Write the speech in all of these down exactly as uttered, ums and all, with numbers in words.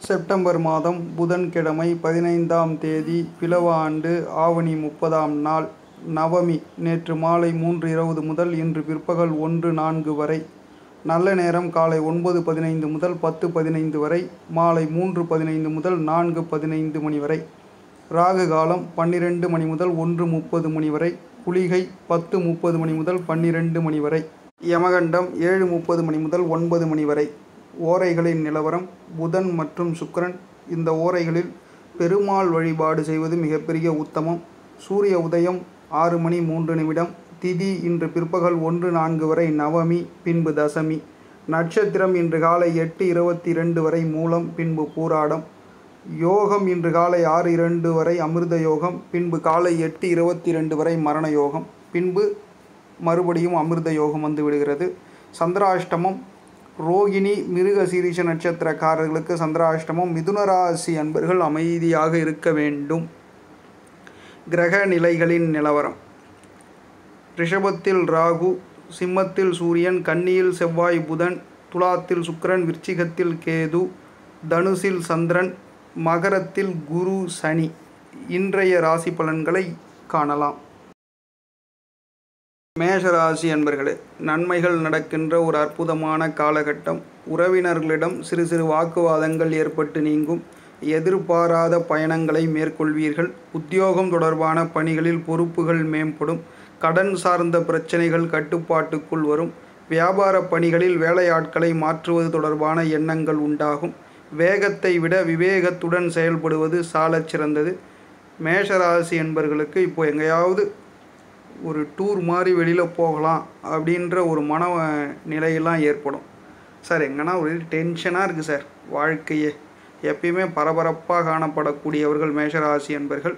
September மாதம் புதன்கிழமை பதினைந்தாம் தேதி பிலவ ஆண்டு ஆவணி முப்பதாம் நாள் நவமி. நேற்று மாலை மூன்று இருபது முதல் இன்று பிற்பகல் ஒன்று நான்கு வரை. நல்ல நேரம் காலை ஒன்பது பதினைந்து முதல் பத்து பதினைந்து வரை, மாலை மூன்று பதினைந்து முதல் நான்கு பதினைந்து மணி வரை. ராகு காலம் பன்னிரண்டு மணி முதல் ஒன்று முப்பது மணி வரை. குளிகை பத்து முப்பது மணி முதல் பன்னிரண்டு மணி வரை. யமகண்டம் ஏழு முப்பது மணி முதல் ஒன்பது மணி வரை. ஓரைகளின் நிலவரம்: புதன் மற்றும் சுக்கிரன். இந்த ஓரைகளில் பெருமாள் வழிபாடு செய்வது மிகப்பெரிய உத்தமம். சூரிய உதயம் ஆறு மணி மூன்று நிமிடம். திதி இன்று பிற்பகல் ஒன்று நான்கு வரை நவமி, பின்பு தசமி. நட்சத்திரம் இன்று காலை எட்டு இருபத்தி இரண்டு வரை மூலம், பின்பு பூராடம். யோகம் இன்று காலை ஆறு இரண்டு வரை அமிர்த யோகம், பின்பு காலை எட்டு இருபத்தி இரண்டு வரை மரண யோகம், பின்பு மறுபடியும் அமிர்த யோகம் வந்து விடுகிறது. சந்திராஷ்டமம் ரோகிணி மிருக சீரிஷ நட்சத்திரக்காரர்களுக்கு சந்திராஷ்டமம். மிதுன ராசி அன்பர்கள் அமைதியாக இருக்க வேண்டும். கிரக நிலைகளின் நிலவரம்: ரிஷபத்தில் ராகு, சிம்மத்தில் சூரியன், கன்னியில் செவ்வாய் புதன், துலாத்தில் சுக்கிரன், விருச்சிகத்தில் கேது, தனுசில் சந்திரன், மகரத்தில் குரு சனி. இன்றைய ராசி பலன்களை காணலாம். மேஷராசி அன்பர்களே, நன்மைகள் நடக்கின்ற ஒரு அற்புதமான காலகட்டம். உறவினர்களிடம் சிறு சிறு வாக்குவாதங்கள் ஏற்பட்டு நீங்கும். எதிர்பாராத பயணங்களை மேற்கொள்வீர்கள். உத்தியோகம் தொடர்பான பணிகளில் பொறுப்புகள் மேம்படும். கடன் சார்ந்த பிரச்சனைகள் கட்டுப்பாட்டுக்குள் வரும். வியாபார பணிகளில் வேலையாட்களை மாற்றுவது தொடர்பான எண்ணங்கள் உண்டாகும். வேகத்தை விட விவேகத்துடன் செயல்படுவது சாலச் சிறந்தது. மேஷராசி என்பர்களுக்கு இப்போ எங்கேயாவது ஒரு டூர் மாதிரி வெளியில் போகலாம் அப்படின்ற ஒரு மன நிலையெல்லாம் ஏற்படும். சார் எங்கன்னா ஒரு டென்ஷனாக இருக்குது சார், வாழ்க்கையே எப்பயுமே பரபரப்பாக காணப்படக்கூடியவர்கள் மேஷராசி என்பர்கள்.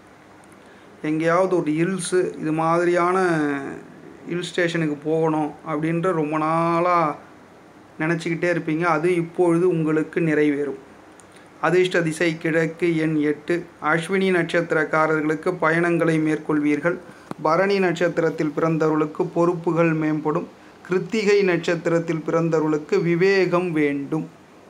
எங்கேயாவது ஒரு ஹில்ஸு இது மாதிரியான ஹில் ஸ்டேஷனுக்கு போகணும் அப்படின்ற ரொம்ப நாளாக நினச்சிக்கிட்டே இருப்பீங்க. அது இப்பொழுது உங்களுக்கு நிறைவேறும். அதிர்ஷ்ட திசை கிழக்கு, எண் எட்டு. அஸ்வினி நட்சத்திரக்காரர்களுக்கு பயணங்களை மேற்கொள்வீர்கள். பரணி நட்சத்திரத்தில் பிறந்தவர்களுக்கு பொறுப்புகள் மேம்படும். கிருத்திகை நட்சத்திரத்தில் பிறந்தவர்களுக்கு விவேகம் வேண்டும்.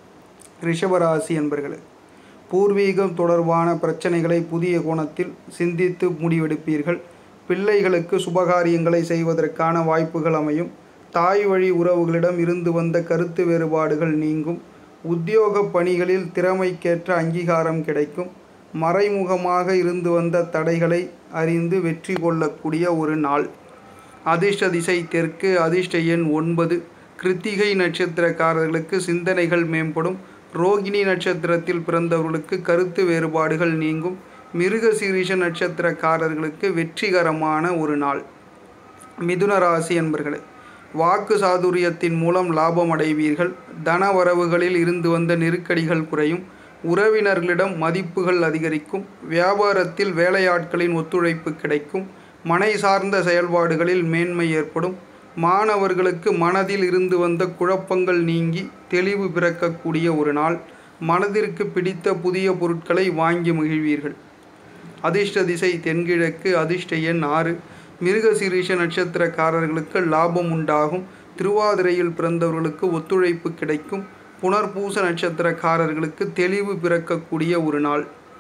ரிஷபராசி என்பர்களே, பூர்வீகம் தொடர்பான பிரச்சனைகளை புதிய கோணத்தில் சிந்தித்து முடிவெடுப்பீர்கள். பிள்ளைகளுக்கு சுபகாரியங்களை செய்வதற்கான வாய்ப்புகள் அமையும். தாய் வழி உறவுகளிடம் இருந்து வந்த கருத்து வேறுபாடுகள் நீங்கும். உத்தியோக பணிகளில் திறமைக்கேற்ற அங்கீகாரம் கிடைக்கும். மறைமுகமாக இருந்து வந்த தடைகளை அறிந்து வெற்றி கொள்ளக்கூடிய ஒரு நாள். அதிர்ஷ்ட திசை தெற்கு. அதிர்ஷ்ட எண் ஒன்பது. கிருத்திகை நட்சத்திரக்காரர்களுக்கு சிந்தனைகள் மேம்படும். ரோகிணி நட்சத்திரத்தில் பிறந்தவர்களுக்கு கருத்து வேறுபாடுகள் நீங்கும். மிருக சீரிஷ நட்சத்திரக்காரர்களுக்கு வெற்றிகரமான ஒரு நாள். மிதுன ராசி என்பர்களே, வாக்கு சாதுரியத்தின் மூலம் லாபம் அடைவீர்கள். தன வரவுகளில் இருந்து வந்த நெருக்கடிகள் குறையும். உறவினர்களிடம் மதிப்புகள் அதிகரிக்கும். வியாபாரத்தில் வேலையாட்களின் ஒத்துழைப்பு கிடைக்கும். மனை சார்ந்த செயல்பாடுகளில் மேன்மை ஏற்படும். மாணவர்களுக்கு மனதில் இருந்து வந்த குழப்பங்கள் நீங்கி தெளிவு பிறக்கக்கூடிய ஒரு நாள். மனதிற்கு பிடித்த புதிய பொருட்களை வாங்கி மகிழ்வீர்கள். அதிர்ஷ்ட திசை தென்கிழக்கு. அதிர்ஷ்ட எண் ஆறு. மிருக சீரிஷ நட்சத்திரக்காரர்களுக்கு லாபம் உண்டாகும். திருவாதிரையில் பிறந்தவர்களுக்கு ஒத்துழைப்பு கிடைக்கும். புனர்பூச நட்சத்திரக்காரர்களுக்கு தெளிவு பிறக்கக்கூடிய ஒரு நாள்.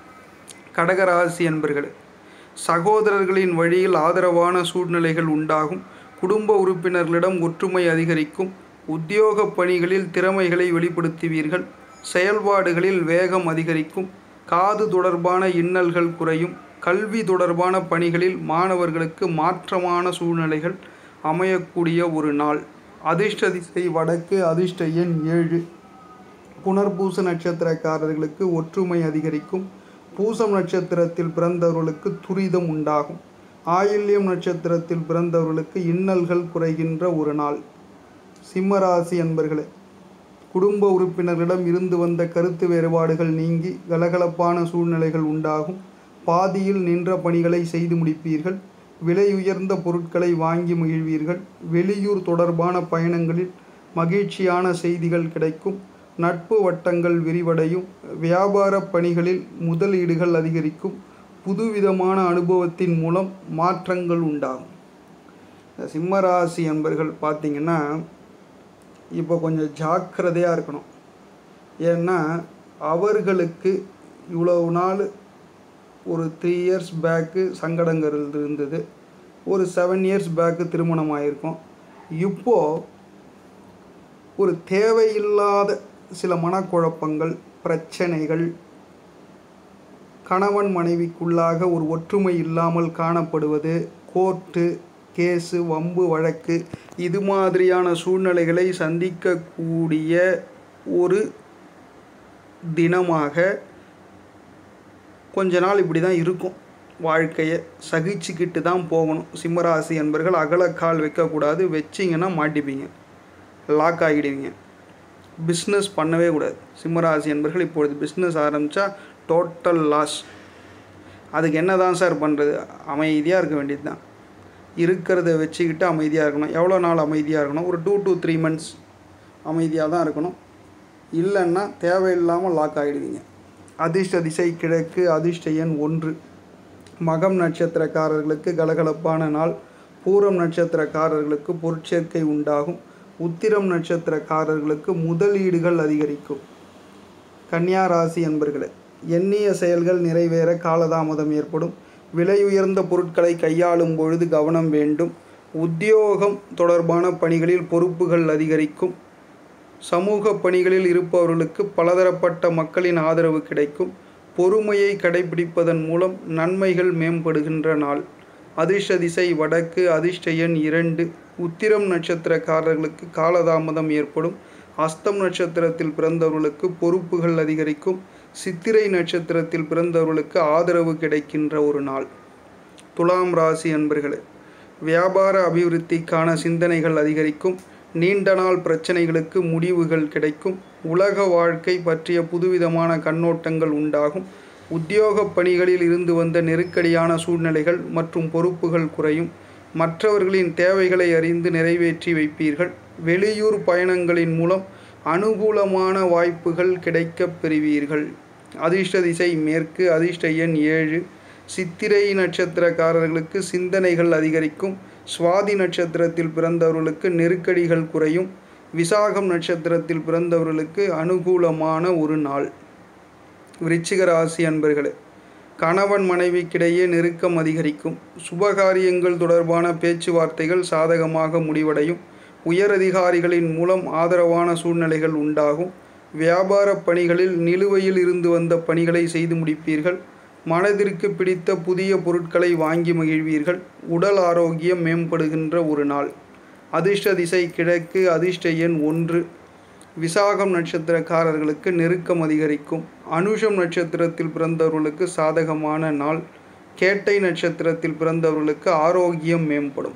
கடகராசி என்பர்களே, சகோதரர்களின் வழியில் ஆதரவான சூழ்நிலைகள் உண்டாகும். குடும்ப உறுப்பினர்களிடம் ஒற்றுமை அதிகரிக்கும். உத்தியோக பணிகளில் திறமைகளை வெளிப்படுத்துவீர்கள். செயல்பாடுகளில் வேகம் அதிகரிக்கும். காது தொடர்பான இன்னல்கள் குறையும். கல்வி தொடர்பான பணிகளில் மாணவர்களுக்கு மாற்றமான சூழ்நிலைகள் அமையக்கூடிய ஒரு நாள். அதிர்ஷ்ட திசை வடக்கு. அதிர்ஷ்ட எண் ஏழு. புனர்பூச நட்சத்திரக்காரர்களுக்கு ஒற்றுமை அதிகரிக்கும். பூசம் நட்சத்திரத்தில் பிறந்தவர்களுக்கு துரிதம் உண்டாகும். ஆயில்யம் நட்சத்திரத்தில் பிறந்தவர்களுக்கு இன்னல்கள் குறைகின்ற ஒரு நாள். சிம்மராசி என்பர்களே, குடும்ப உறுப்பினர்களிடம் இருந்து வந்த கருத்து வேறுபாடுகள் நீங்கி கலகலப்பான சூழ்நிலைகள் உண்டாகும். பாதியில் நின்ற பணிகளை செய்து முடிப்பீர்கள். விலை உயர்ந்த பொருட்களை வாங்கி மகிழ்வீர்கள். வெளியூர் தொடர்பான பயணங்களில் மகிழ்ச்சியான செய்திகள் கிடைக்கும். நட்பு வட்டங்கள் விரிவடையும். வியாபார பணிகளில் முதலீடுகள் அதிகரிக்கும். புதுவிதமான அனுபவத்தின் மூலம் மாற்றங்கள் உண்டாகும். சிம்மராசி என்பர்கள் பார்த்திங்கன்னா இப்போ கொஞ்சம் ஜாக்கிரதையாக இருக்கணும். ஏன்னா அவர்களுக்கு இவ்வளவு நாள் ஒரு த்ரீ இயர்ஸ் பேக்கு சங்கடங்கள் இருந்தது, ஒரு செவன் இயர்ஸ் பேக்கு திருமணம் ஆகிருக்கும். இப்போது ஒரு தேவையில்லாத சில மனக்குழப்பங்கள், பிரச்சனைகள், கணவன் மனைவிக்குள்ளாக ஒரு ஒற்றுமை இல்லாமல் காணப்படுவது, கோர்ட்டு கேஸு வம்பு வழக்கு இது மாதிரியான சூழ்நிலைகளை சந்திக்கக்கூடிய ஒரு தினமாக கொஞ்ச நாள் இப்படி தான் இருக்கும். வாழ்க்கையை சகிச்சுக்கிட்டு தான் போகணும். சிம்மராசி என்பர்கள் அகலக்கால் வைக்கக்கூடாது. வச்சிங்கன்னா மாட்டிப்பீங்க, லாக் ஆகிடுவீங்க. பிஸ்னஸ் பண்ணவே கூடாது. சிம்மராசி என்பர்கள் இப்பொழுது பிஸ்னஸ் ஆரம்பித்தா டோட்டல் லாஸ். அதுக்கு என்ன தான் சார் பண்ணுறது? அமைதியாக இருக்க வேண்டியது தான். இருக்கிறத வச்சுக்கிட்டு அமைதியாக இருக்கணும். எவ்வளோ நாள் அமைதியாக இருக்கணும்? ஒரு டூ டு த்ரீ மந்த்ஸ் அமைதியாக தான் இருக்கணும். இல்லைன்னா தேவையில்லாமல் லாக் ஆகிடுவீங்க. அதிர்ஷ்ட திசை கிழக்கு, அதிர்ஷ்ட எண் ஒன்று. மகம் நட்சத்திரக்காரர்களுக்கு கலகலப்பான நாள். பூரம் நட்சத்திரக்காரர்களுக்கு பொருட்சேர்க்கை உண்டாகும். உத்திரம் நட்சத்திரக்காரர்களுக்கு முதலீடுகள் அதிகரிக்கும். கன்னியா ராசி என்பர்களே, எண்ணிய செயல்கள் நிறைவேற காலதாமதம் ஏற்படும். விலையுயர்ந்த பொருட்களை கையாளும் பொழுது கவனம் வேண்டும். உத்தியோகம் தொடர்பான பணிகளில் பொறுப்புகள் அதிகரிக்கும். சமூக பணிகளில் இருப்பவர்களுக்கு பலதரப்பட்ட மக்களின் ஆதரவு கிடைக்கும். பொறுமையை கடைபிடிப்பதன் மூலம் நன்மைகள் மேம்படுகின்ற நாள். அதிர்ஷ்ட திசை வடக்கு, அதிர்ஷ்ட எண் இரண்டு. உத்திரம் நட்சத்திரக்காரர்களுக்கு காலதாமதம் ஏற்படும். அஸ்தம் நட்சத்திரத்தில் பிறந்தவர்களுக்கு பொறுப்புகள் அதிகரிக்கும். சித்திரை நட்சத்திரத்தில் பிறந்தவர்களுக்கு ஆதரவு கிடைக்கின்ற ஒரு நாள். துலாம் ராசி அன்பர்களே, வியாபார அபிவிருத்திக்கான சிந்தனைகள் அதிகரிக்கும். நீண்ட நாள் பிரச்சனைகளுக்கு முடிவுகள் கிடைக்கும். உலக வாழ்க்கை பற்றிய புதுவிதமான கண்ணோட்டங்கள் உண்டாகும். உத்தியோக பணிகளில் இருந்து வந்த நெருக்கடியான சூழ்நிலைகள் மற்றும் பொறுப்புகள் குறையும். மற்றவர்களின் தேவைகளை அறிந்து நிறைவேற்றி வைப்பீர்கள். வெளியூர் பயணங்களின் மூலம் அனுகூலமான வாய்ப்புகள் கிடைக்கப் பெறுவீர்கள். அதிர்ஷ்ட திசை மேற்கு, அதிர்ஷ்ட எண் ஏழு. சித்திரை நட்சத்திரக்காரர்களுக்கு சிந்தனைகள் அதிகரிக்கும். சுவாதி நட்சத்திரத்தில் பிறந்தவர்களுக்கு நெருக்கடிகள் குறையும். விசாகம் நட்சத்திரத்தில் பிறந்தவர்களுக்கு அனுகூலமான ஒரு நாள். விருச்சிக ராசி அன்பர்களே, கணவன் மனைவிக்கிடையே நெருக்கம் அதிகரிக்கும். சுபகாரியங்கள் தொடர்பான பேச்சுவார்த்தைகள் சாதகமாக முடிவடையும். உயரதிகாரிகளின் மூலம் ஆதரவான சூழ்நிலைகள் உண்டாகும். வியாபார பணிகளில் நிலுவையில் இருந்து வந்த பணிகளை செய்து முடிப்பீர்கள். மனதிற்கு பிடித்த புதிய பொருட்களை வாங்கி மகிழ்வீர்கள். உடல் ஆரோக்கியம் மேம்படுகின்ற ஒரு நாள். அதிர்ஷ்ட திசை கிழக்கு, அதிர்ஷ்ட எண் ஒன்று. விசாகம் நட்சத்திரக்காரர்களுக்கு நெருக்கம் அதிகரிக்கும். அனுஷம் நட்சத்திரத்தில் பிறந்தவர்களுக்கு சாதகமான நாள். கேட்டை நட்சத்திரத்தில் பிறந்தவர்களுக்கு ஆரோக்கியம் மேம்படும்.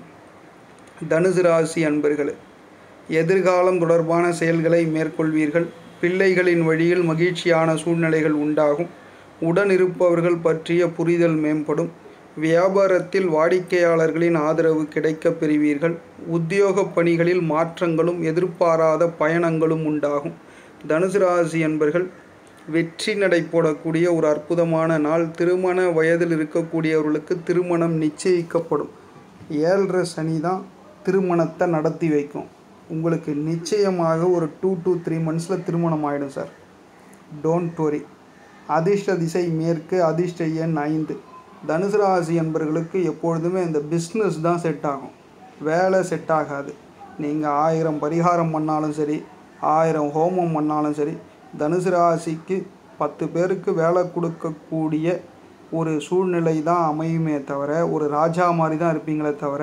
தனுசு ராசி அன்பர்களே, எதிர்காலம் தொடர்பான செயல்களை மேற்கொள்வீர்கள். பிள்ளைகளின் வழியில் மகிழ்ச்சியான சூழ்நிலைகள் உண்டாகும். உடன் இருப்பவர்கள் பற்றிய புரிதல் மேம்படும். வியாபாரத்தில் வாடிக்கையாளர்களின் ஆதரவு கிடைக்கப் பெறுவீர்கள். உத்தியோக பணிகளில் மாற்றங்களும் எதிர்பாராத பயணங்களும் உண்டாகும். தனுசு ராசி என்பர்கள் வெற்றி நடை போடக்கூடிய ஒரு அற்புதமான நாள். திருமண வயதில் இருக்கக்கூடியவர்களுக்கு திருமணம் நிச்சயிக்கப்படும். ஏழரை சனி தான் திருமணத்தை நடத்தி வைக்கும். உங்களுக்கு நிச்சயமாக ஒரு டூ டு த்ரீ மந்த்ஸில் திருமணம் ஆகிடும் சார். Don't worry. அதிர்ஷ்ட திசை மேற்கு, அதிர்ஷ்ட எண் ஐந்து. தனுசு ராசி என்பர்களுக்கு எப்பொழுதுமே இந்த பிஸ்னஸ் தான் செட் ஆகும். வேலை செட் ஆகாது. நீங்கள் ஆயிரம் பரிகாரம் பண்ணாலும் சரி, ஆயிரம் ஹோமம் பண்ணாலும் சரி, தனுசு ராசிக்கு பத்து பேருக்கு வேலை கொடுக்கக்கூடிய ஒரு சூழ்நிலை தான் அமையுமே தவிர, ஒரு ராஜா மாதிரி தான் இருப்பீங்களே தவிர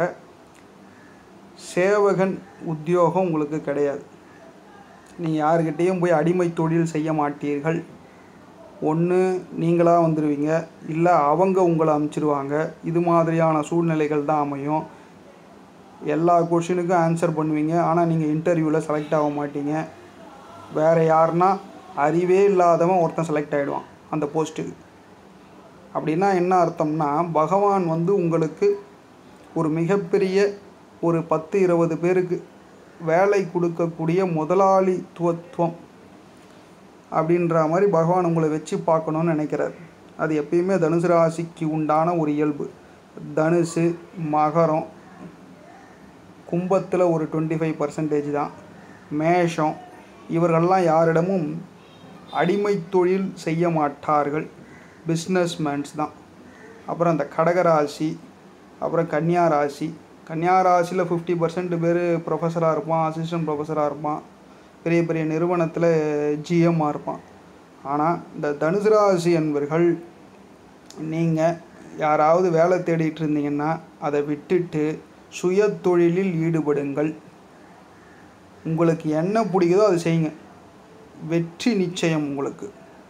சேவகன் உத்தியோகம் உங்களுக்கு கிடையாது. நீங்கள் யாருக்கிட்டேயும் போய் அடிமை தொழில் செய்ய மாட்டீர்கள். ஒன்று நீங்களாக வந்துடுவீங்க, இல்லை அவங்க உங்களை அனுப்பிச்சிடுவாங்க. இது மாதிரியான சூழ்நிலைகள் தான் அமையும். எல்லா கொஷினுக்கும் ஆன்சர் பண்ணுவீங்க, ஆனால் நீங்கள் இன்டர்வியூவில் செலக்ட் ஆக மாட்டீங்க. வேறு யாருன்னா அறிவே இல்லாதவன் ஒருத்தன் செலக்ட் ஆகிடுவான் அந்த போஸ்ட்டுக்கு. அப்படின்னா என்ன அர்த்தம்னா, பகவான் வந்து உங்களுக்கு ஒரு மிகப்பெரிய ஒரு பத்து இருபது பேருக்கு வேலை கொடுக்கக்கூடிய முதலாளித்துவத்துவம் அப்படின்ற மாதிரி பகவான் உங்களை வச்சு பார்க்கணுன்னு நினைக்கிறார். அது எப்பயுமே தனுசு ராசிக்கு உண்டான ஒரு இயல்பு. தனுசு, மகரம், கும்பத்தில் ஒரு டுவெண்ட்டி ஃபைவ் பர்சன்டேஜ் தான், மேஷம், இவர்கள்லாம் யாரிடமும் அடிமை தொழில் செய்ய மாட்டார்கள், பிஸ்னஸ் மேன்ஸ் தான். அப்புறம் அந்த கடகராசி, அப்புறம் கன்னியா ராசி. கன்னியா ராசியில் ஃபிஃப்டி பர்சன்ட் பேர் ப்ரொஃபஸராக இருப்பான், அசிஸ்டன்ட் ப்ரொஃபஸராக இருப்பான், பெரிய பெரிய நிறுவனத்தில் ஜிஎம்மாக இருப்பான். ஆனால் இந்த தனுசு ராசி என்பர்கள், நீங்கள் யாராவது வேலை தேடிட்டு இருந்தீங்கன்னா அதை விட்டுட்டு சுய தொழிலில் ஈடுபடுங்கள். உங்களுக்கு என்ன பிடிக்குதோ அதை செய்யுங்க, வெற்றி நிச்சயம் உங்களுக்கு.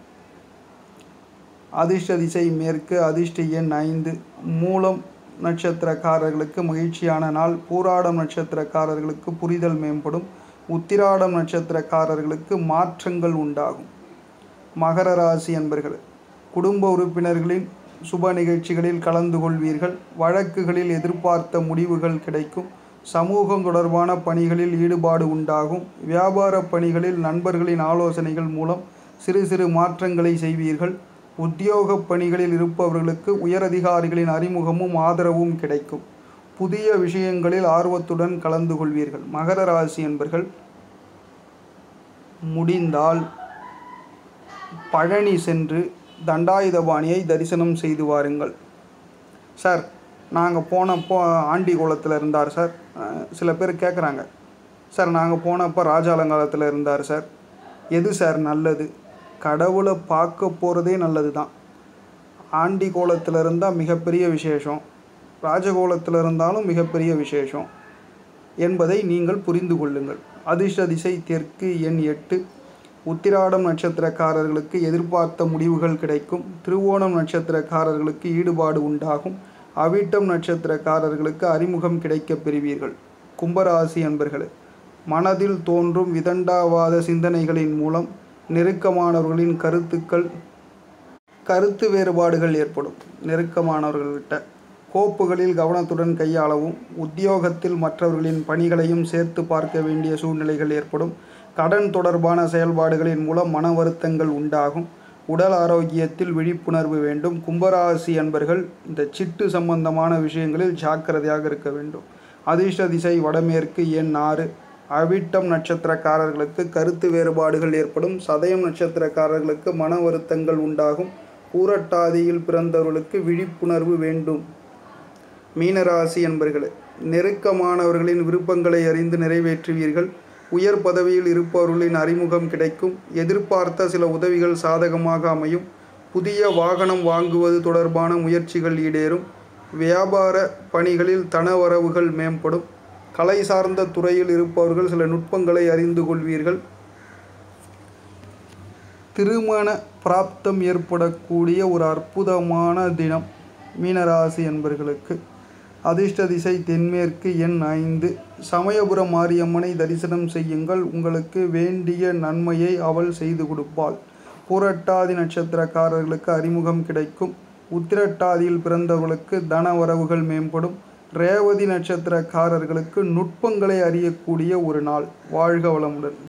அதிர்ஷ்ட திசை மேற்கு, அதிர்ஷ்ட எண் ஐந்து. மூலம் நட்சத்திரக்காரர்களுக்கு மகிழ்ச்சியான நாள். பூராடம் நட்சத்திரக்காரர்களுக்கு புரிதல் மேம்படும். உத்திராடம் நட்சத்திரக்காரர்களுக்கு மாற்றங்கள் உண்டாகும். மகர ராசி என்பர்கள், குடும்ப உறுப்பினர்களின் சுப நிகழ்ச்சிகளில் கலந்து கொள்வீர்கள். வழக்குகளில் எதிர்பார்த்த முடிவுகள் கிடைக்கும். சமூகம் தொடர்பான பணிகளில் ஈடுபாடு உண்டாகும். வியாபார பணிகளில் நண்பர்களின் ஆலோசனைகள் மூலம் சிறு சிறு மாற்றங்களை செய்வீர்கள். உத்தியோக பணிகளில் இருப்பவர்களுக்கு உயரதிகாரிகளின் அறிமுகமும் ஆதரவும் கிடைக்கும். புதிய விஷயங்களில் ஆர்வத்துடன் கலந்து கொள்வீர்கள். மகர ராசி என்பர்கள், முடிந்தால் பழனி சென்று தண்டாயுதபாணியை தரிசனம் செய்து வாருங்கள். சார், நாங்கள் போனப்போ ஆண்டி கோலத்தில் இருந்தார் சார். சில பேர் கேட்குறாங்க, சார் நாங்கள் போனப்போ ராஜாலங்காலத்தில் இருந்தார் சார். எது சார் நல்லது? கடவுளை பார்க்க போகிறதே நல்லது தான். ஆண்டி கோலத்தில் இருந்தால் மிகப்பெரிய விசேஷம், ராஜகோலத்தில் இருந்தாலும் மிகப்பெரிய விசேஷம் என்பதை நீங்கள் புரிந்து கொள்ளுங்கள். அதிர்ஷ்ட திசை தெற்கு, எண் எட்டு. உத்திராடம் நட்சத்திரக்காரர்களுக்கு எதிர்பார்த்த முடிவுகள் கிடைக்கும். திருவோணம் நட்சத்திரக்காரர்களுக்கு ஈடுபாடு உண்டாகும். அவிட்டம் நட்சத்திரக்காரர்களுக்கு அறிமுகம் கிடைக்கப் பெறுவீர்கள். கும்பராசி அன்பர்களே, மனதில் தோன்றும் விதண்டாவாத சிந்தனைகளின் மூலம் நெருக்கமானவர்களின் கருத்துக்கள் கருத்து வேறுபாடுகள் ஏற்படும். நெருக்கமானவர்கள்கிட்ட கோப்புகளில் கவனத்துடன் கையாளவும். உத்தியோகத்தில் மற்றவர்களின் பணிகளையும் சேர்த்து பார்க்க வேண்டிய சூழ்நிலைகள் ஏற்படும். கடன் தொடர்பான செயல்பாடுகளின் மூலம் மன வருத்தங்கள் உண்டாகும். உடல் ஆரோக்கியத்தில் விழிப்புணர்வு வேண்டும். கும்பராசி அன்பர்கள் இந்த சிட்டு சம்பந்தமான விஷயங்களில் ஜாக்கிரதையாக இருக்க வேண்டும். அதிர்ஷ்ட திசை வடமேற்கு, எண் ஆறு. அவிட்டம் நட்சத்திரக்காரர்களுக்கு கருத்து வேறுபாடுகள் ஏற்படும். சதயம் நட்சத்திரக்காரர்களுக்கு மன வருத்தங்கள் உண்டாகும். பூரட்டாதியில் பிறந்தவர்களுக்கு விழிப்புணர்வு வேண்டும். மீனராசி என்பர்களே, நெருக்கமானவர்களின் விருப்பங்களை அறிந்து நிறைவேற்றுவீர்கள். உயர் பதவியில் இருப்பவர்களின் அறிமுகம் கிடைக்கும். எதிர்பார்த்த சில உதவிகள் சாதகமாக அமையும். புதிய வாகனம் வாங்குவது தொடர்பான முயற்சிகள் ஈடேறும். வியாபார பணிகளில் தனவரவுகள் மேம்படும். கலை சார்ந்த துறையில் இருப்பவர்கள் சில நுட்பங்களை அறிந்து கொள்வீர்கள். திருமண பிராப்தம் ஏற்படக்கூடிய ஒரு அற்புதமான தினம் மீனராசி என்பர்களுக்கு. அதிர்ஷ்ட திசை தென்மேற்கு, எண் ஐந்து. சமயபுரம் மாரியம்மனை தரிசனம் செய்யுங்கள். உங்களுக்கு வேண்டிய நன்மையை அவள் செய்து கொடுப்பாள். பூரட்டாதி நட்சத்திரக்காரர்களுக்கு அறிமுகம் கிடைக்கும். உத்திரட்டாதியில் பிறந்தவர்களுக்கு தன வரவுகள் மேம்படும். ரேவதி நட்சத்திரக்காரர்களுக்கு நுட்பங்களை அறியக்கூடிய ஒரு நாள். வாழ்க வளமுடன்.